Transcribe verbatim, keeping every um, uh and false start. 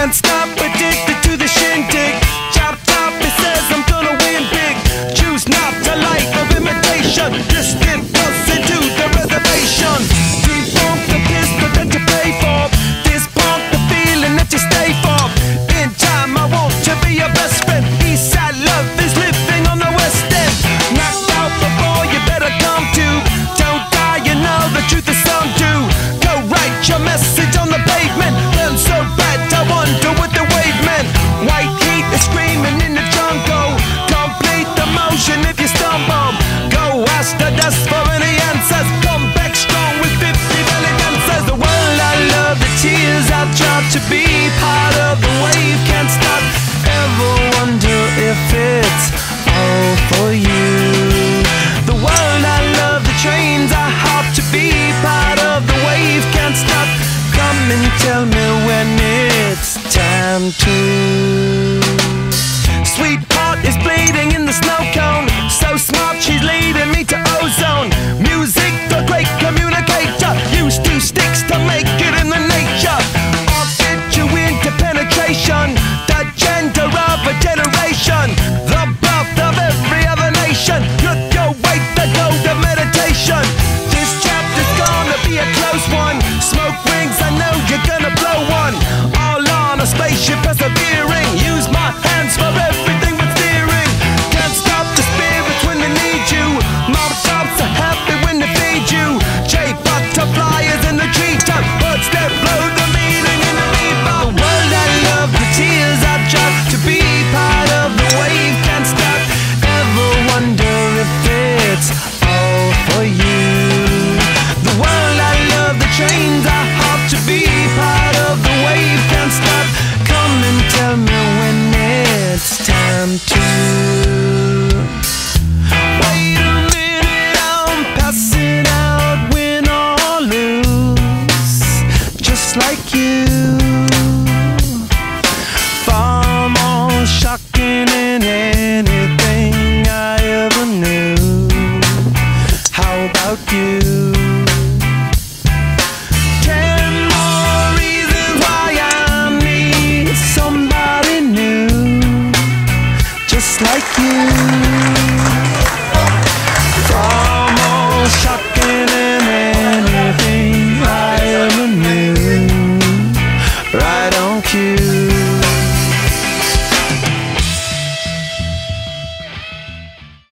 can't stop, addicted to the shindig. Chop chop, it says I'm gonna win big. Choose not a life of imitation. Just get closer to the reservation. Defunct the pistol that you pay for. This punk the feeling that you stay for. In time I want to be your best friend. Eastside love is living on the west end. Knocked out before you better come to. Don't die, you know the truth is some do. Go write your message on the pavement. Burn so bad I wonder what the wave meant. White heat is screaming in the jungle. Complete the motion if you stumble. Go ask the dust for any answers. Come back strong with fifty valid answers. The world I love, the tears I've dropped. To be part of the wave, can't stop. Ever wonder if it's all for you? The world I love, the trains I hop. To be part of the wave, can't stop. Come and tell me when it's time to. Sweetheart is bleeding in the snow cone. So smart, she's leading me to ozone. Music, the great communicator. Use two sticks to make it in the nature. I'll get you into penetration. The gender of a generation. The birth of every other nation. Look your way to go to meditation. This chapter's gonna be a close one. Smoke rings, I know you're gonna blow one. All on a spaceship persevering. Use my hands for everything but steering. Can't stop the spirits when they need you. Mob tops are happy when they feed you. J butterflies in the treetop. Birds that blow the meaning in the bebop. The world I love, the tears I drop. To be part of the wave, can't stop. Ever wonder if it's all for you? The world I love, the trains I hop. To be part of the wave, can't stop. Come and tell me when it's time to. Wait a minute, I'm passing out, win or lose, just like you. Far more shocking than anything I ever knew. How about you? Ten more reasons why I need somebody new, just like you. Far more shocking than anything I ever knew. Right on cue.